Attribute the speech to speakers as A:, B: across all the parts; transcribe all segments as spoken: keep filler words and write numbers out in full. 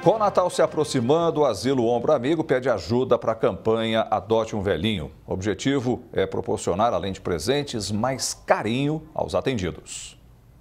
A: Com o Natal se aproximando, o Asilo Ombro Amigo pede ajuda para a campanha Adote um Velhinho. O objetivo é proporcionar, além de presentes, mais carinho aos atendidos.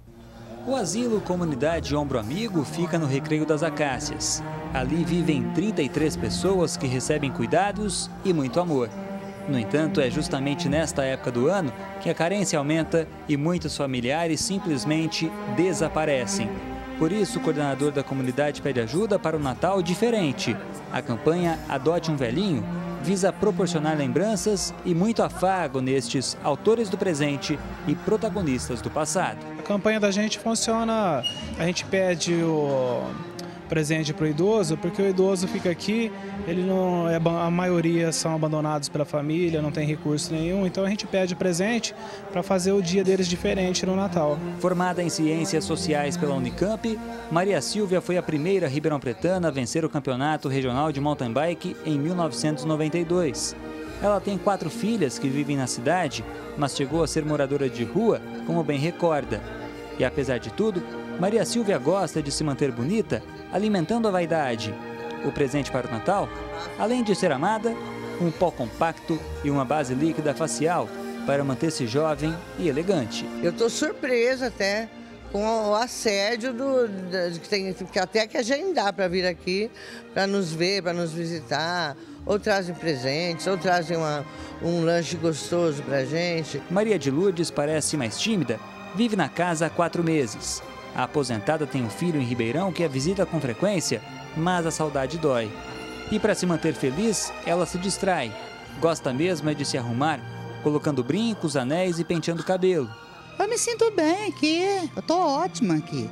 B: O Asilo Comunidade Ombro Amigo fica no Recreio das Acácias. Ali vivem trinta e três pessoas que recebem cuidados e muito amor. No entanto, é justamente nesta época do ano que a carência aumenta e muitos familiares simplesmente desaparecem. Por isso, o coordenador da comunidade pede ajuda para um Natal diferente. A campanha Adote um Velhinho visa proporcionar lembranças e muito afago nestes autores do presente e protagonistas do passado.
C: A campanha da gente funciona, a gente pede o presente para o idoso, porque o idoso fica aqui, ele não é, a maioria são abandonados pela família, não tem recurso nenhum, então a gente pede presente para fazer o dia deles diferente no Natal.
B: Formada em Ciências Sociais pela Unicamp, Maria Silvia foi a primeira ribeirão-pretana a vencer o Campeonato Regional de Mountain Bike em mil novecentos e noventa e dois. Ela tem quatro filhas que vivem na cidade, mas chegou a ser moradora de rua, como bem recorda. E apesar de tudo, Maria Silvia gosta de se manter bonita, alimentando a vaidade. O presente para o Natal, além de ser amada, um pó compacto e uma base líquida facial para manter-se jovem e elegante.
D: Eu estou surpresa até com o assédio do, do, que tem que até que agendar para vir aqui, para nos ver, para nos visitar, ou trazem presentes, ou trazem uma, um lanche gostoso para a gente.
B: Maria de Lourdes parece mais tímida, vive na casa há quatro meses. A aposentada tem um filho em Ribeirão que a visita com frequência, mas a saudade dói. E para se manter feliz, ela se distrai. Gosta mesmo é de se arrumar, colocando brincos, anéis e penteando o cabelo.
E: Eu me sinto bem aqui, eu tô ótima aqui.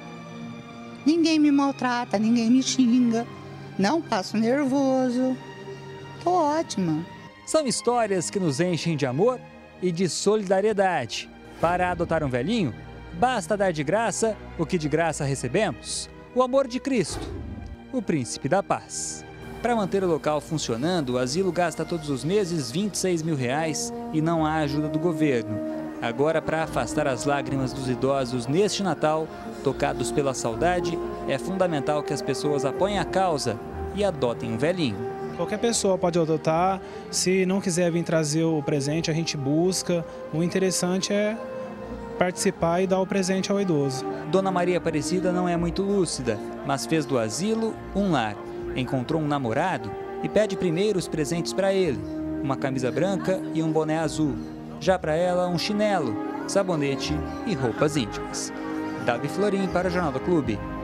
E: Ninguém me maltrata, ninguém me xinga, não passo nervoso, tô ótima.
B: São histórias que nos enchem de amor e de solidariedade. Para adotar um velhinho, basta dar de graça o que de graça recebemos, o amor de Cristo, o príncipe da paz. Para manter o local funcionando, o asilo gasta todos os meses vinte e seis mil reais e não há ajuda do governo. Agora, para afastar as lágrimas dos idosos neste Natal, tocados pela saudade, é fundamental que as pessoas apoiem a causa e adotem um velhinho.
C: Qualquer pessoa pode adotar, se não quiser vir trazer o presente, a gente busca. O interessante é participar e dar o presente ao idoso.
B: Dona Maria Aparecida não é muito lúcida, mas fez do asilo um lar. Encontrou um namorado e pede primeiro os presentes para ele, uma camisa branca e um boné azul. Já para ela, um chinelo, sabonete e roupas íntimas. Davi Florim para o Jornal do Clube.